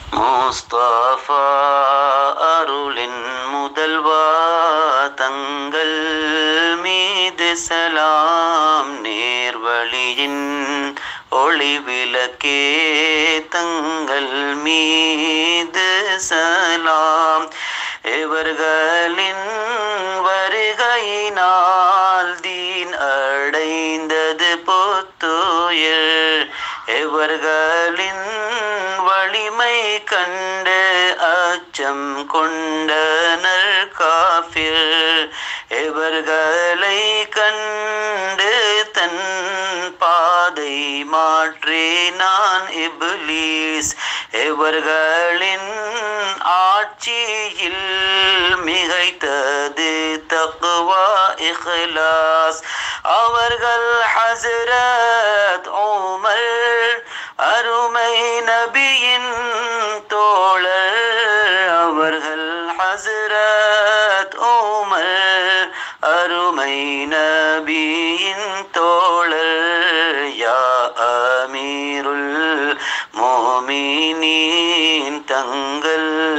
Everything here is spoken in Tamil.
முஸ்தபா அருளின் முதல்வா தங்கள் மீது சலாம், நேர்வழியின் ஒளி விளக்கே தங்கள் மீது சலாம். இவர்களின் வருகையினால் தீன் அடைந்தது புத்துயிர், இவர்களின் வலிமை கண்டு அச்சம் கொண்டனர் காஃபிர், இவர்களை கண்டு தன் பாதை மாற்றினான் இப்லீஸ். இவர்களின் ஆட்சியில் மிகைத்தது தக்வா இஹ்லாஸ். அவர்கள் ஹஸ்ரத் உமர் அருமை நபியின் தோழர், அவர்கள் ஹஸ்ரத் உமர் அருமை நபியின் தோழர். யா அமீருல் மோமினீன் தங்கள்